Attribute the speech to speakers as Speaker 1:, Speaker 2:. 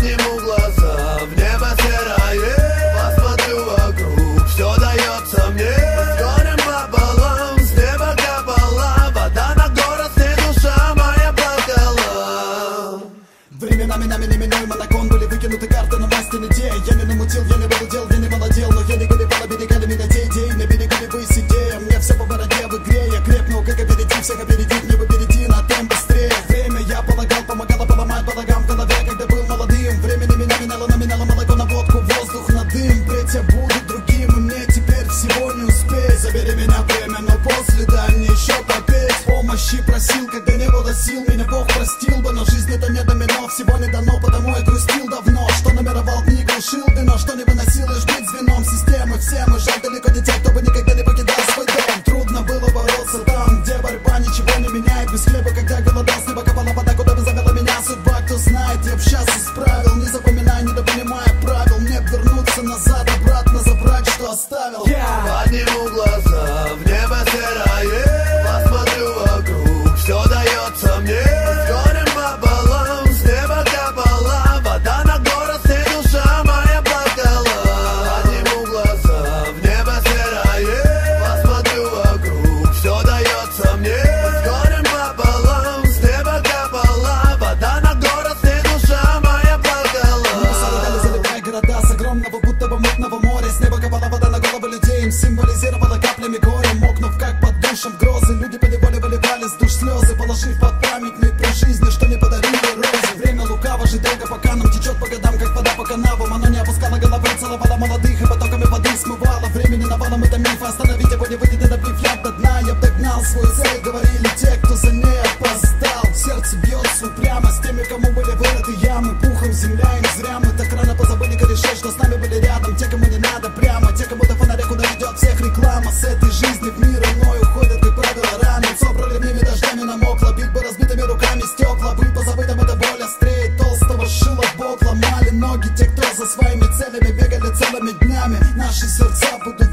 Speaker 1: Подниму глаза, в небо серое, посмотрю вокруг, все дается мне. Горем пополам, с неба капала вода на город, и душа моя плакала.
Speaker 2: Временами нами неминуемо на кон были выкинуты карты на масти идей. Я не намутил, я не владел, я не молодел, но я не горевал, оберегали меня те идеи. На берегали вы сидея, мне все по бороде в игре. Я крепну, как опередив, всех опередив, не побереди, на темп быстрее. Время, я полагал, помогало поломать балагам в голове, когда был молодым. Времени меня меняло молоко на водку, воздух на дым. Впредь я буду другим, и мне теперь всего не успеть. Забери меня время, но после дай мне еще попеть. Помощи просил, когда не было сил, меня Бог простил бы, но жизнь это не домино, всего не дано, потому я грустил давно. Что номеровал книгу, шил вино, что не выносил лишь быть звеном системы. Все мы жаль далеко не те, кто бы никогда не покидал свой дом. Трудно было бороться там, где борьба ничего не меняет. Без хлеба, когда голодал, с неба капала вода, куда бы завела меня судьба, кто знает. Я б сейчас исправил, не запоминая, недопонимая правил. Мне б вернуться назад, обратно забрать, что оставил.
Speaker 1: Подниму глаза, в небо серое, посмотрю вокруг, все дается мне. Горем пополам, с неба капала вода на город, и душа моя плакала. Подниму глаза, в небо серое, посмотрю вокруг, все дается мне. Горем пополам, с неба капала вода на город, и душа моя плакала.
Speaker 2: Заливая города с огромного, будто бы мутного моря. С неба капала вода на головы людей, им символизировала каплями горя. Мокнув как под душем грозы, люди поневоле выливали с душ слезы, положив под памятник про жизни, что не подарили розы. Время лукаво, жить долго пока нам течет по годам, как вода по канавам. Оно не опускало головы, целовало молодых и потоками воды смывало. Времени навалом, это миф, остановить его не выйдет, не допив я до дна. Я догнал свою цель, говорили те, кто за ней опоздал. Сердце бьется упрямо с теми, кому были вырыты ямы. Пухом земля, им зря мы так рано позабыли корешей, что с нами были рядом. Те, кому не надо прямо, те, кому до фонаря, куда ведет всех реклама. С этой жизни в мир иной уходят, как правило, рано. Лицо проливными дождями намокло, бить бы разбитыми руками стекла. Быть по забытым, это боль острее толстого шила в бок. Ломали ноги те, кто за своими целями бегали целыми днями. Наши сердца будут